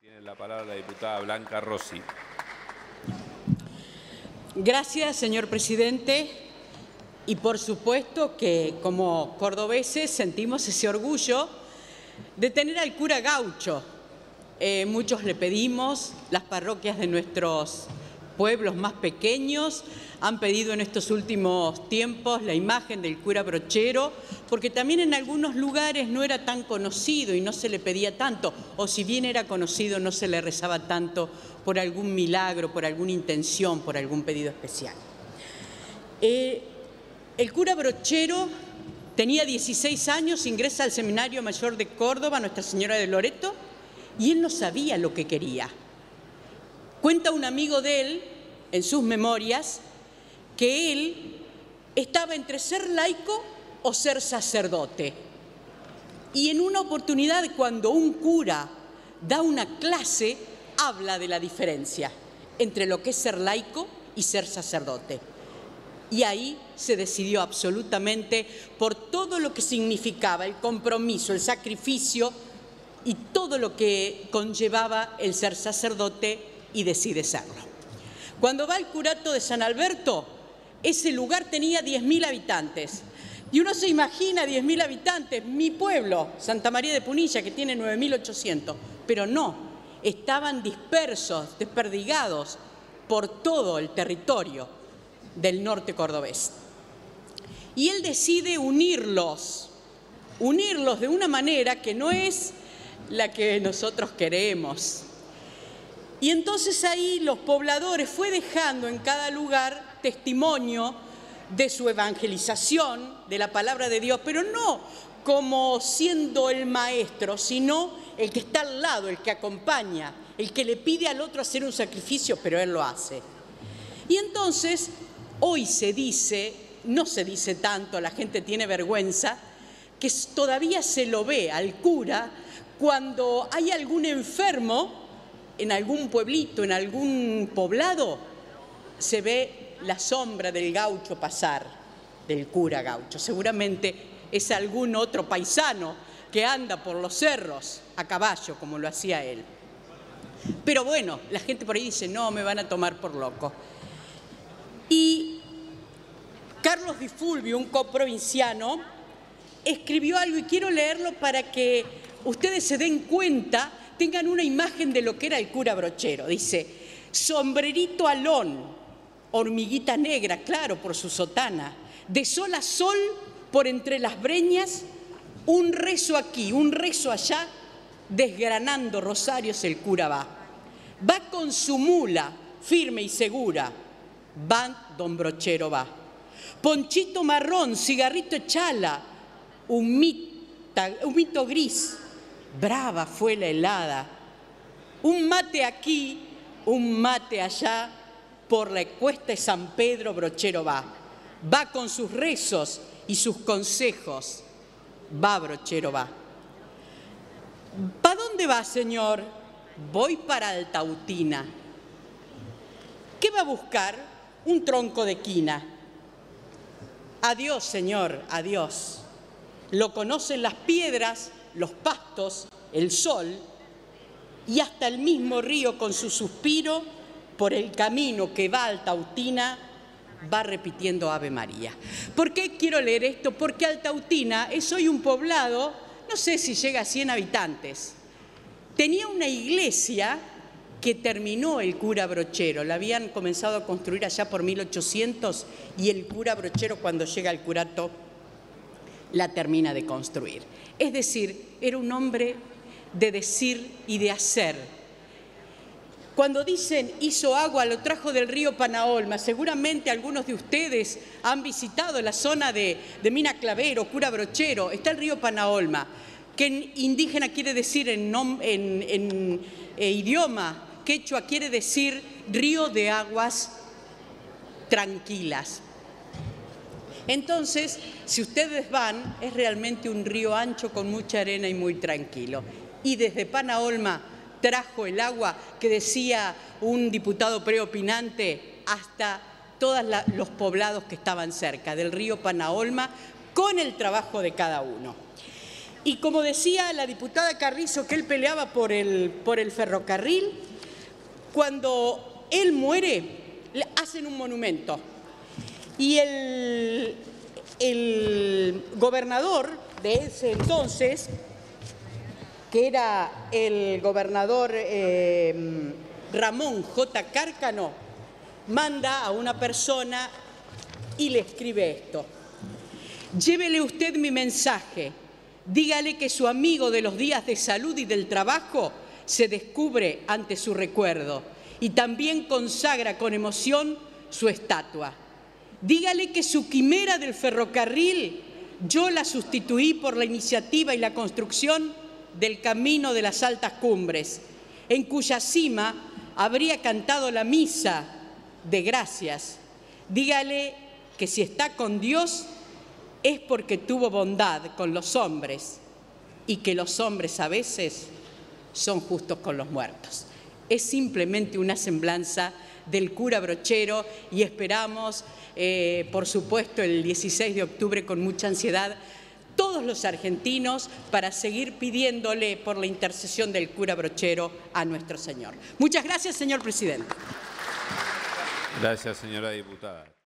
Tiene la palabra la diputada Blanca Rossi. Gracias, señor presidente. Y por supuesto que como cordobeses sentimos ese orgullo de tener al cura Gaucho. Muchos le pedimos, las parroquias de nuestros pueblos más pequeños han pedido en estos últimos tiempos la imagen del cura Brochero, porque también en algunos lugares no era tan conocido y no se le pedía tanto, o si bien era conocido no se le rezaba tanto por algún milagro, por alguna intención, por algún pedido especial. El cura Brochero tenía 16 años, ingresa al Seminario Mayor de Córdoba, Nuestra Señora de Loreto, y él no sabía lo que quería. Cuenta un amigo de él, en sus memorias, que él estaba entre ser laico o ser sacerdote. Y en una oportunidad, cuando un cura da una clase, habla de la diferencia entre lo que es ser laico y ser sacerdote. Y ahí se decidió absolutamente por todo lo que significaba el compromiso, el sacrificio y todo lo que conllevaba el ser sacerdote, y decide serlo. Cuando va al curato de San Alberto, ese lugar tenía 10.000 habitantes. Y uno se imagina 10.000 habitantes, mi pueblo, Santa María de Punilla, que tiene 9.800, pero no, estaban dispersos, desperdigados por todo el territorio del norte cordobés. Y él decide unirlos de una manera que no es la que nosotros queremos. Y entonces ahí los pobladores fue dejando en cada lugar testimonio de su evangelización, de la palabra de Dios, pero no como siendo el maestro, sino el que está al lado, el que acompaña, el que le pide al otro hacer un sacrificio, pero él lo hace. Y entonces hoy se dice, no se dice tanto, la gente tiene vergüenza, que todavía se lo ve al cura cuando hay algún enfermo en algún pueblito, en algún poblado, se ve la sombra del gaucho pasar, del cura Gaucho. Seguramente es algún otro paisano que anda por los cerros a caballo, como lo hacía él. Pero bueno, la gente por ahí dice, no, me van a tomar por loco. Y Carlos Di Fulvio, un coprovinciano, escribió algo y quiero leerlo para que ustedes se den cuenta, tengan una imagen de lo que era el cura Brochero. Dice, sombrerito alón, hormiguita negra, claro, por su sotana, de sol a sol, por entre las breñas, un rezo aquí, un rezo allá, desgranando rosarios el cura va. Va con su mula, firme y segura, va don Brochero va. Ponchito marrón, cigarrito chala, humito gris, brava fue la helada, un mate aquí, un mate allá, por la cuesta de San Pedro Brochero va con sus rezos y sus consejos, va Brochero va. ¿Para dónde va, señor? Voy para Altautina. ¿Qué va a buscar? Un tronco de quina. Adiós, señor, adiós. Lo conocen las piedras, los pastos, el sol y hasta el mismo río con su suspiro por el camino que va a Altautina va repitiendo Ave María. ¿Por qué quiero leer esto? Porque Altautina es hoy un poblado, no sé si llega a 100 habitantes. Tenía una iglesia que terminó el cura Brochero, la habían comenzado a construir allá por 1800 y el cura Brochero cuando llega al curato la termina de construir. Es decir, era un hombre de decir y de hacer. Cuando dicen hizo agua, lo trajo del río Panaolma, seguramente algunos de ustedes han visitado la zona de Mina Clavero, cura Brochero, está el río Panaolma, que en indígena quiere decir en idioma quechua quiere decir río de aguas tranquilas. Entonces, si ustedes van, es realmente un río ancho con mucha arena y muy tranquilo. Y desde Panaolma trajo el agua que decía un diputado preopinante hasta todos los poblados que estaban cerca del río Panaolma con el trabajo de cada uno. Y como decía la diputada Carrizo, que él peleaba por el ferrocarril, cuando él muere, le hacen un monumento. Y el gobernador de ese entonces, que era el gobernador Ramón J. Cárcano, manda a una persona y le escribe esto: llévele usted mi mensaje, dígale que su amigo de los días de salud y del trabajo se descubre ante su recuerdo y también consagra con emoción su estatua. Dígale que su quimera del ferrocarril yo la sustituí por la iniciativa y la construcción del Camino de las Altas Cumbres, en cuya cima habría cantado la misa de gracias. Dígale que si está con Dios es porque tuvo bondad con los hombres y que los hombres a veces son justos con los muertos. Es simplemente una semblanza del cura Brochero y esperamos, por supuesto, el 16 de octubre con mucha ansiedad todos los argentinos para seguir pidiéndole por la intercesión del cura Brochero a nuestro Señor. Muchas gracias, señor presidente. Gracias, señora diputada.